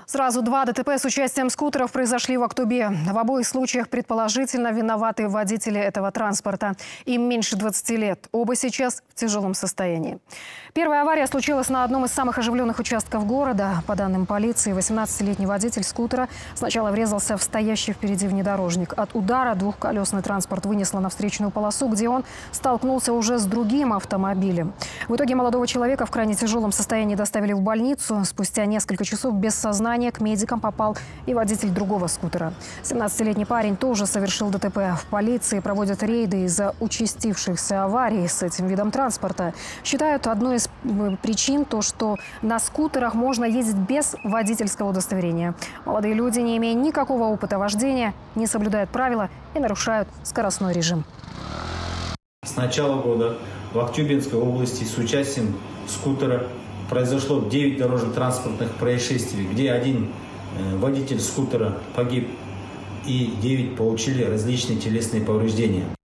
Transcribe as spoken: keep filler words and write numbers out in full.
Сразу два ДТП с участием скутеров произошли в Актубе. В обоих случаях предположительно виноваты водители этого транспорта. Им меньше двадцати лет. Оба сейчас в тяжелом состоянии. Первая авария случилась на одном из самых оживленных участков города. По данным полиции, восемнадцатилетний водитель скутера сначала врезался в стоящий впереди внедорожник. От удара двухколесный транспорт вынесло на встречную полосу, где он столкнулся уже с другим автомобилем. В итоге молодого человека в крайне тяжелом состоянии доставили в больницу. Спустя несколько часов без сознания к медикам попал и водитель другого скутера. семнадцатилетний парень тоже совершил ДТП. В полиции проводят рейды из-за участившихся аварий с этим видом транспорта. Считают, одной из причин то, что на скутерах можно ездить без водительского удостоверения. Молодые люди, не имея никакого опыта вождения, не соблюдают правила и нарушают скоростной режим. С начала года в Актюбинской области с участием скутера произошло девять дорожно-транспортных происшествий, где один водитель скутера погиб и девять получили различные телесные повреждения.